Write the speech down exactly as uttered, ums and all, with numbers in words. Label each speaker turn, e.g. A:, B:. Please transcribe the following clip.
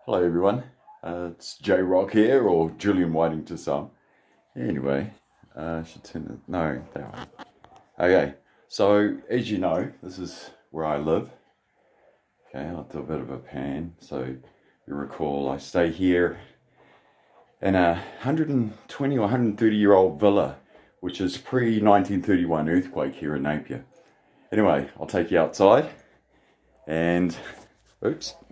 A: Hello everyone, uh, it's J rock here, or Julian Whiting to some. Anyway, uh, I should turn it, no, that one. Okay, so as you know, this is where I live. Okay, I'll do a bit of a pan. So you recall I stay here in a one hundred twenty or one hundred thirty year old villa, which is pre nineteen thirty-one earthquake here in Napier. Anyway, I'll take you outside and, oops.